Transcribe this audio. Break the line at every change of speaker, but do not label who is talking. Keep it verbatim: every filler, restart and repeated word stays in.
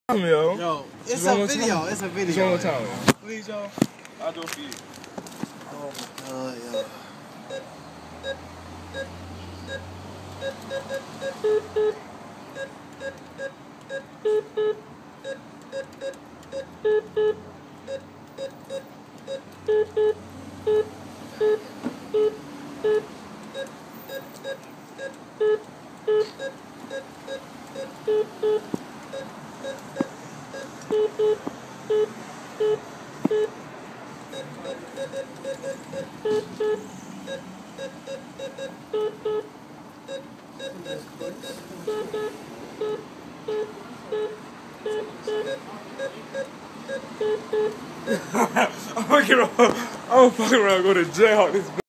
Yo.
Yo, it's
Just
a
one more
video.
time.
It's a video.
Just one more time, yo.
Please, yo.
I'll do it for you.
Oh my god, yo.
I'm fucking around. I'm fucking around. Go to jail. This.